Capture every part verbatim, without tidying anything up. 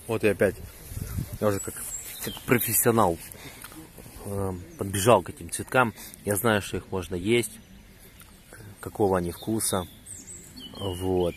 Вот и опять, я уже как, как профессионал э, подбежал к этим цветкам. Я знаю, что их можно есть, какого они вкуса. Вот.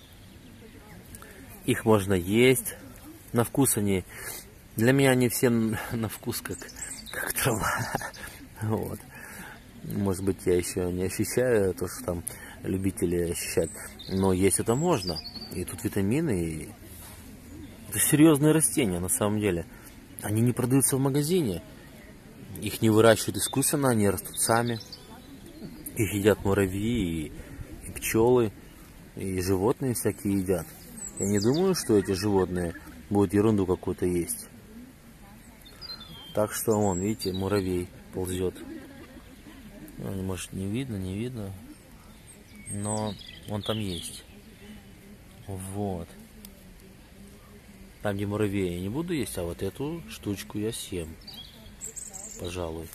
Их можно есть. На вкус они... Для меня они все на вкус как, как трава. Вот. Может быть, я еще не ощущаю то, что там любители ощущают. Но есть это можно. И тут витамины. И... Это серьезные растения на самом деле. Они не продаются в магазине. Их не выращивают искусственно, они растут сами. Их едят муравьи и, и пчелы. И животные всякие едят. Я не думаю, что эти животные будут ерунду какую-то есть. Так что, вон, видите, муравей ползет. Ну, может, не видно, не видно. Но он там есть. Вот. Там, где муравей, я не буду есть, а вот эту штучку я съем. Пожалуй.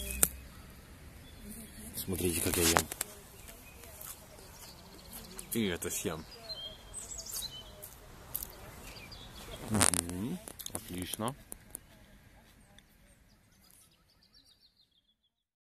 Смотрите, как я ем. И это съем. Угу. Отлично.